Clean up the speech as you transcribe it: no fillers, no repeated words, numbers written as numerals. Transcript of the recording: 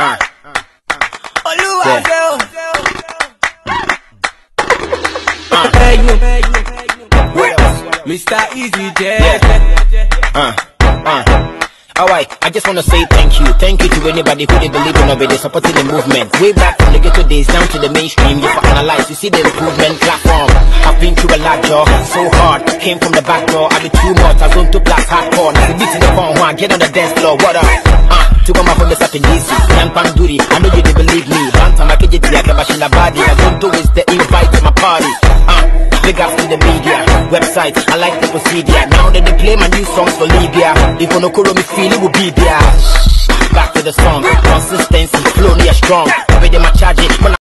Mr. Easy J. Alright, I just wanna say thank you to anybody who they believe in or they supporting the movement. Way back from the ghetto days down to the mainstream, you for analyze, you see the improvement platform. I've been through a lot, y'all, so hard. Came from the back door, I be too much, I zone to blast hardcore. Now the beat in the phone, one get on the dance floor, what up? To come up from the second easy, Yan Panduri, I know you didn't believe me. Banta my KJT, I got my body, I don't do is the invite to my party. Big ups to the media, websites, I like the procedure. Now that they play my new songs for Libya, if you no call me feel it will be there. Back to the song, consistency, flow near strong. Every day my charge it.